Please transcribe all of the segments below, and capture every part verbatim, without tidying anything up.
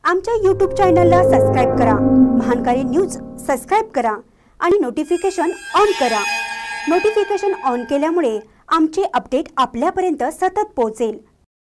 आमच्या यूट्यूब चॅनलला सबस्क्राइब करा, महानकारी न्यूज सबस्क्राइब करा आणि नोटिफिकेशन ऑन करा। नोटिफिकेशन ऑन केल्यामुळे आमचे अपडेट आपल्यापर्यंत सतत पोहोचेल।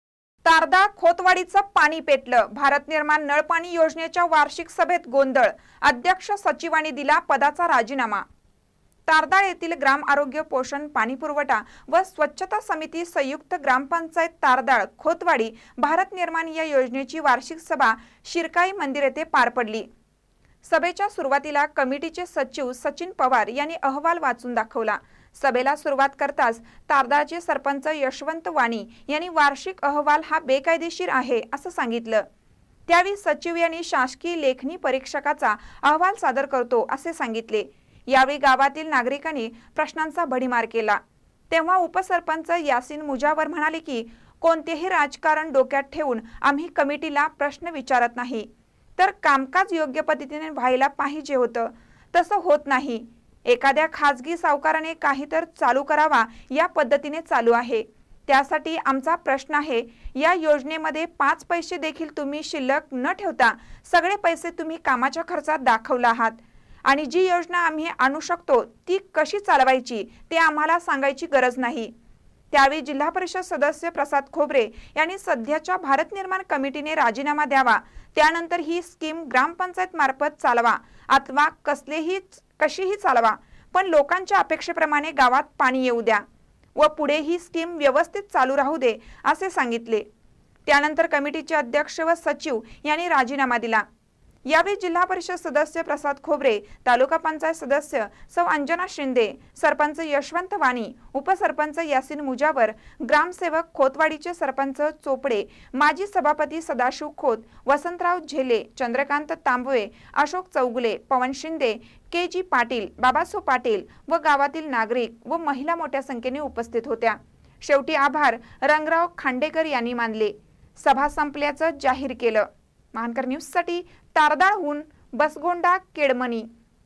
तारदाळ खोतवाडीचं पाणी पेटलं। भारत निर्माण नळ पाणी योजनेच्या वार्षिक सभेत गोंधळ। अध्यक्ष सचिवांनी दिला पदाचा राजीनामा। तारदाळ येथील ग्राम आरोग्य पोषण पाणी पुरवठा व स्वच्छता समिती संयुक्त ग्रामपंचायत तारदाळ खोतवाडी भारत निर्माण या योजनेची वार्षिक सभा शिरकाई मंदिर येथे पार पडली। सभेच्या सुरुवातीला कमिटीचे सचिव सचिन पवार यांनी अहवाल वाचून दाखवला। सभेला सुरुवात करताच तारदाळचे सरपंच यशवंत वाणी यांनी वार्षिक अहवाल हा बेकायदेशीर आहे असं सांगितलं। त्यावेळी सचिव यांनी शासकीय लेखनी परीक्षकाचा अहवाल सादर करतो असे सांगितले। यावेळी गावातील नागरिकांनी प्रश्नांचा भडीमार केला। तेव्हा उपसरपंच यासीन मुजावर म्हणाले की कोणतेही राजकारण डोक्यात ठेवून आम्ही कमिटीला प्रश्न विचारत नाही, तर कामकाज योग्य पद्धतीने व्हायला पाहिजे होतं, तसं होत नाही। एखाद्या खाजगी सावकाराने काही तर चालू करावा या पद्धतीने चालू आहे। त्यासाठी आमचा प्रश्न आहे, या योजनेमध्ये पाच पैसे देखील तुम्ही शिल्लक न ठेवता सगळे पैसे तुम्ही कामाच्या खर्चात दाखवला आहात आणि जी योजना आम्ही आणू शकतो ती कशी चालवायची ते आम्हाला सांगायची गरज नाही। त्यावेळी जिल्हा परिषद सदस्य प्रसाद खोबरे यांनी सध्याच्या भारत निर्माण कमिटीने राजीनामा द्यावा, त्यानंतर ही स्कीम ग्रामपंचायत मार्फत चालवा अथवा कसलेही कशीही चालवा, पण लोकांच्या अपेक्षेप्रमाणे गावात पाणी येऊ द्या व पुढे ही स्कीम व्यवस्थित चालू राहू दे असे सांगितले। त्यानंतर कमिटीचे अध्यक्ष व सचिव यांनी राजीनामा दिला। यावेळी जिल्हा परिषद सदस्य प्रसाद खोबरे, तालुका पंचायत सदस्य सौ अंजना शिंदे, सरपंच यशवंत वाणी, उपसरपंच यासीन मुजावर, ग्रामसेवक खोतवाडीचे सरपंच चोपडे, माजी सभापती सदाशिव खोत, वसंतराव झेले, चंद्रकांत तांबवे, अशोक चौगुले, पवन शिंदे, के जी पाटील, बाबासो पाटील व गावातील नागरिक व महिला मोठ्या संख्येने उपस्थित होत्या। शेवटी आभार रंगराव खांडेकर यांनी मानले। सभा संपल्याचं जाहीर केलं। महानकर न्यूज साठी तारदाळहून बसगोंडा केडमनी।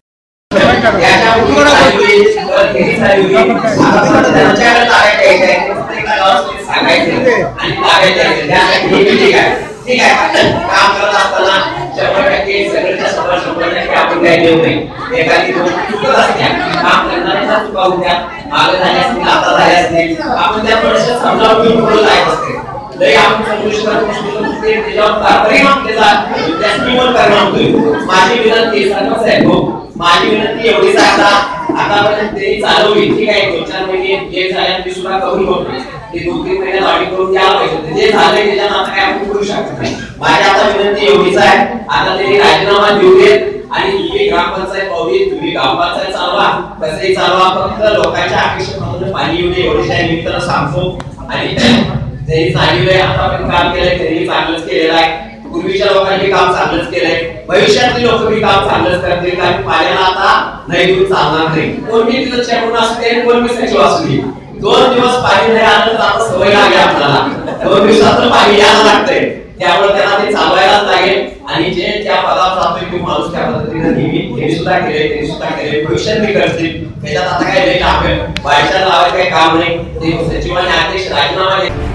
लय आपण संपुष्टात ते त्याच्यावर परिणाम केला त्यास्मिवर परिणाम होईल। माझी विनंती सर्व साहेब, माझी विनंती एवढीच आहे, आतापर्यंत ते चालवली ठीक आहे, दोन चार महिने जे झाले ते सुद्धा करून होतो, ते दोन तीन महिने वाढी करून द्यायला पाहिजे। जे झाले त्याच्या आता काय आपण करू शकत नाही। माझी आता विनंती एवढीच आहे, आता ते राजीनामा देऊ देत आणि ही ग्रामपंचायत पावली, तुम्ही ग्रामपंचायत चालवा, कसंही चालवा, फक्त लोकांच्या अपेक्षेप्रमाणे पाणी येऊ दे एवढेच आहे मी तर सांगतो। आणि जे सांगितलंय आतापर्यंत काम केलंय त्यांनी चांगलंच केलेलं आहे, पूर्वीच्या लोकांनी काम चांगलंच केलंय, भविष्यातली लोक बी काम चांगलंच करतील, कारण पाण्याला आता नाही दूर चालणार नाही। कोण मी तिथं चेअरमन असू दे, कोण मी सचिव असू दे, दोन दिवस पाणी नाही आलं तर आता सवय लागली आपल्याला, दोन दिवसात पाणी यायला लागतंय, त्यामुळे त्यांना ते चालवायलाच लागेल। आणि जे त्या पदावर जातोय तो माणूस त्या पद्धतीने नेहमी त्यांनी सुद्धा केले त्यांनी सुद्धा केले भविष्यात मी करतील, त्याच्यात आता काय नाही, आपण बाहेरच्या लावायचं काही काम नाही। ते सचिवांनी अध्यक्ष राजीनामा